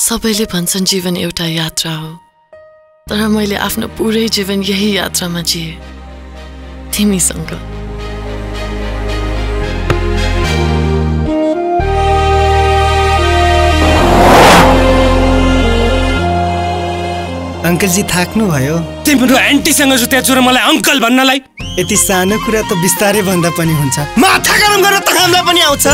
सबैले भन्छन् जीवन एउटा यात्रा हो, तर मैले आफ्नो पुरै जीवन यही यात्रामा जिए, तिमीसँग। अंकलजी थाक्नु भयो? तिम्रो आन्टीसँग जुत्या चुर मलाई अंकल भन्नलाई? यति सानो कुरा त बिस्तारै भन्दा पनि हुन्छ। माथा गरम गरेर त हामीलाई पनि आउँछ।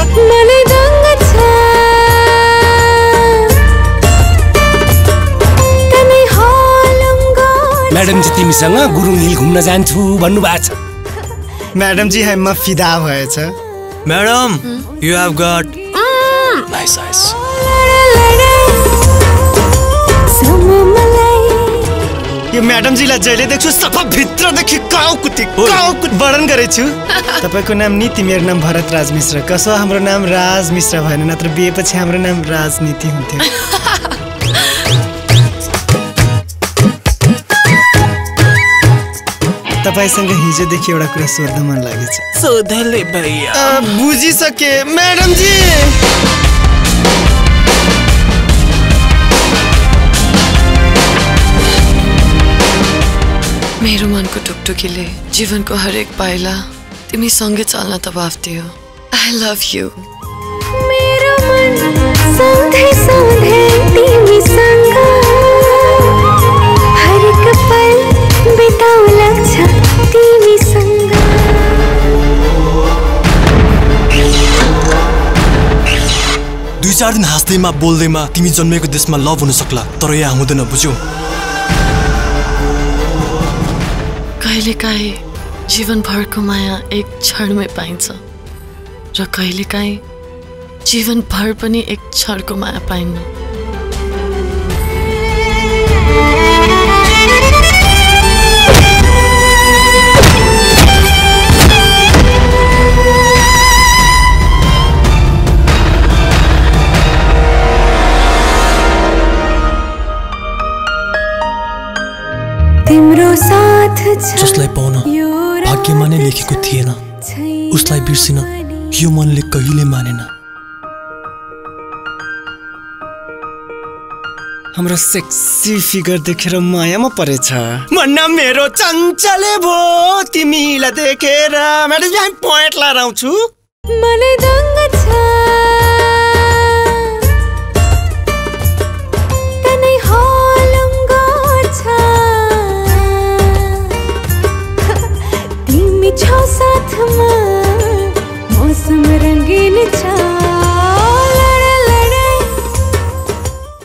म्याडम जी तिमीसँग गुरुङ हिल घुम्न जान्छु भन्नु भएको छ। म्याडम जी हामीमा फिदा भएछ। Madam you have got nice eyes. यो म्याडम जीलाई जहिले देख्छु सफा भित्रदेखि काउकुती वर्णन गरेछु। तपाईको नाम नीति, मेरो नाम भरत राज मिश्र। कसो हाम्रो नाम राज मिश्र भएन, नत्र बिहेपछि हाम्रो नाम राजनीति हुन्थ्यो। तपाईसँग हिजोदेखि एउटा कुरा सोध्न मन लागेछ। सोधले भैया। बुझिसके म्याडम जी। मेरो मनको टुकटुकीले जीवनको हरेक पाइला तिमी सँगै चाल्न दबाउँथ्यो। I love you. मेरो मन सधैँ सधैँ तिमीसँग हरेक पल बिताउ लाग्छ तिमीसँग। 2-4 दिन हाँस्दैमा बोल्दैमा तिमी जन्मेको देशमा लभ हुन सक्ला, तर यहाँ हुँदैन, बुझ्यौ? कहिलेकाहीँ जीवनभरको माया एक क्षणमै पाइन्छ र कहिलेकाहीँ जीवनभर पनि एक क्षणको माया पाइन्न। तिम्रो साथ जसलाई पाउन भाग्यमा नै लेखेको थिएन, उसलाई बिर्सिन यो मनले कहिले मानेन। हाम्रो सेक्सी फिगर देखेर मायामा परेछ। मन मेरो चञ्चले भो तिमीलाई देखेर। म्याडम जी पोइन्ट लाएर आउँछु। मलाई दङ्ग छ तनै हलङ्गो छ तिमी छौ साथमा मौसम